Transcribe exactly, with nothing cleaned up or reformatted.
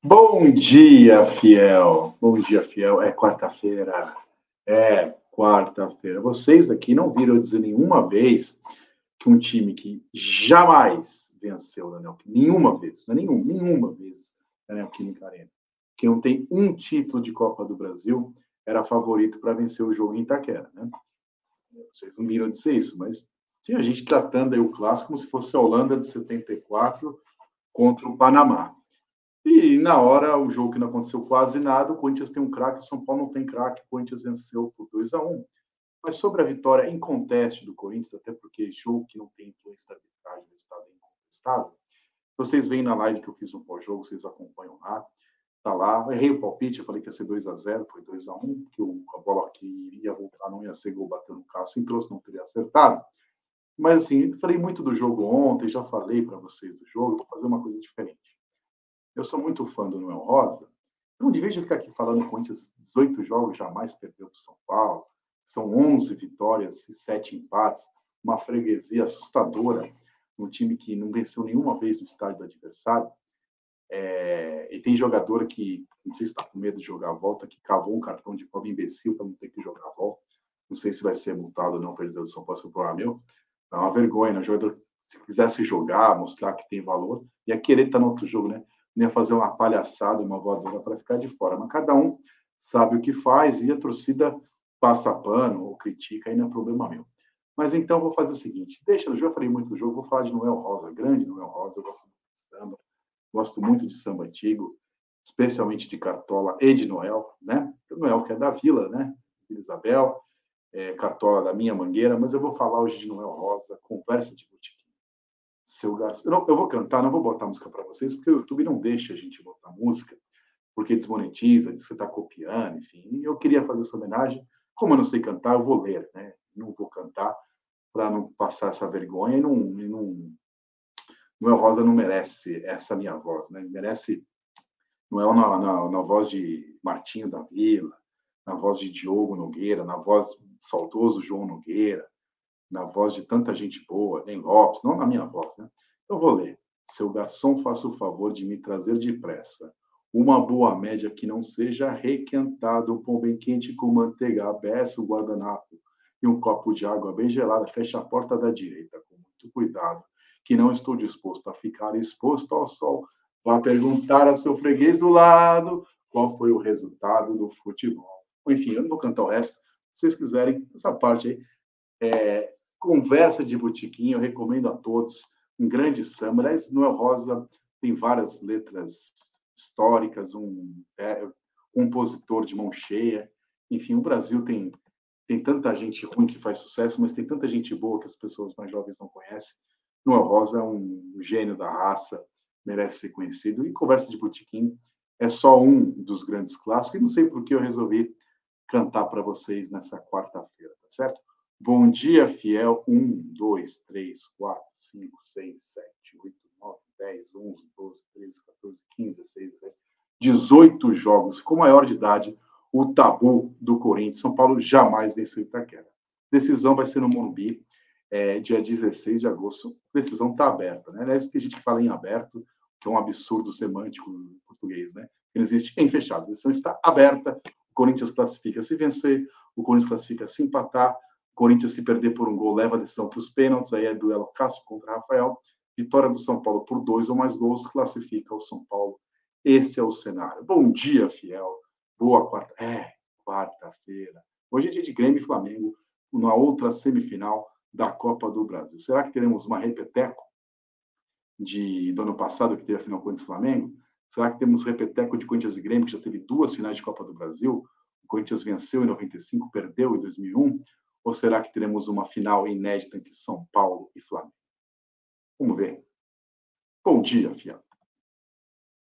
Bom dia, fiel. Bom dia, fiel. É quarta-feira. É quarta-feira. Vocês aqui não viram eu dizer nenhuma vez que um time que jamais venceu na Neoquímica, nenhuma vez, não é nenhum, nenhuma vez na Neoquímica Arena, que não tem um título de Copa do Brasil, era favorito para vencer o jogo em Itaquera, né? Vocês não viram dizer isso, mas tinha gente tratando aí o clássico como se fosse a Holanda de setenta e quatro contra o Panamá. E na hora, o jogo que não aconteceu quase nada, o Corinthians tem um craque, o São Paulo não tem craque, o Corinthians venceu por dois a um. Mas sobre a vitória em conteste do Corinthians, até porque jogo que não tem influência da arbitragem no estado é incontestável, vocês veem na live que eu fiz um pós-jogo, vocês acompanham lá, tá lá, eu errei o palpite, eu falei que ia ser dois a zero, foi dois a um, que a bola que iria voltar não ia ser gol batendo no Cássio, entrou, se não teria acertado. Mas assim, eu falei muito do jogo ontem, já falei para vocês do jogo, vou fazer uma coisa diferente. Eu sou muito fã do Noel Rosa. Não devia ficar aqui falando que o Corinthians, dezoito jogos, jamais perdeu para o São Paulo. São onze vitórias e sete empates. Uma freguesia assustadora. Um time que não venceu nenhuma vez no estádio do adversário. É... E tem jogador que, não sei se está com medo de jogar a volta, que cavou um cartão de forma imbecil para não ter que jogar a volta. Não sei se vai ser multado ou não pelo do São Paulo, se for meu. É uma vergonha, né? O jogador, se quisesse jogar, mostrar que tem valor, ia querer estar no outro jogo, né? Não ia fazer uma palhaçada, uma voadora para ficar de fora. Mas cada um sabe o que faz e a torcida passa pano ou critica, aí não é problema meu. Mas então vou fazer o seguinte: deixa no jogo, eu falei muito do jogo, vou falar de Noel Rosa, grande Noel Rosa, eu gosto muito de samba, gosto muito de samba antigo, especialmente de Cartola e de Noel, né? O Noel que é da Vila, né? Vila Isabel, é, Cartola da minha Mangueira, mas eu vou falar hoje de Noel Rosa, conversa de botequim. Seu Garçom. Eu, não, eu vou cantar, não vou botar música para vocês, porque o YouTube não deixa a gente botar música, porque desmonetiza, diz que você está copiando, enfim. E eu queria fazer essa homenagem. Como eu não sei cantar, eu vou ler, né? Não vou cantar para não passar essa vergonha e não, e não. Noel Rosa não merece essa minha voz, né? Merece Noel na, na, na voz de Martinho da Vila, na voz de Diogo Nogueira, na voz do saudoso João Nogueira, na voz de tanta gente boa, nem Lopes, não na minha voz, né? Então vou ler. Seu garçom, faça o favor de me trazer depressa uma boa média que não seja requentado, um pão bem quente com manteiga, abeça, o guardanapo e um copo de água bem gelada. Feche a porta da direita, com muito cuidado, que não estou disposto a ficar exposto ao sol. Vá perguntar a seu freguês do lado qual foi o resultado do futebol. Enfim, eu não vou cantar o resto. Se vocês quiserem, essa parte aí, é, conversa de botequim, eu recomendo a todos. Um grande samba. Aliás, Noel Rosa tem várias letras históricas, um é, compositor de mão cheia. Enfim, o Brasil tem, tem tanta gente ruim que faz sucesso, mas tem tanta gente boa que as pessoas mais jovens não conhecem. Noel Rosa é um gênio da raça, merece ser conhecido. E Conversa de Botequim é só um dos grandes clássicos. E não sei por que eu resolvi cantar para vocês nessa quarta-feira, tá certo? Bom dia, fiel. Um, dois, três, quatro, cinco, seis, sete, oito, nove, dez, onze, doze, treze, quatorze, quinze, dezesseis, dezessete, dezoito jogos com maior de idade, o tabu do Corinthians. São Paulo jamais venceu Itaquera. Decisão vai ser no Morumbi, é, dia dezesseis de agosto. A decisão está aberta, né? Aliás, tem gente que fala em aberto, que é um absurdo semântico em português, né? Não existe em fechado. A decisão está aberta. O Corinthians classifica se vencer, o Corinthians classifica se empatar. O Corinthians, se perder por um gol, leva a decisão para os pênaltis, aí é duelo Cássio contra Rafael. Vitória do São Paulo por dois ou mais gols, classifica o São Paulo. Esse é o cenário. Bom dia, fiel. Boa quarta. É, quarta-feira. Hoje é dia de Grêmio e Flamengo, na outra semifinal da Copa do Brasil. Será que teremos uma repeteco de, do ano passado, que teve a final Corinthians e Flamengo? Será que temos repeteco de Corinthians e Grêmio, que já teve duas finais de Copa do Brasil? O Corinthians venceu em noventa e cinco, perdeu em dois mil e um. Ou será que teremos uma final inédita entre São Paulo e Flamengo? Vamos ver. Bom dia, fiel.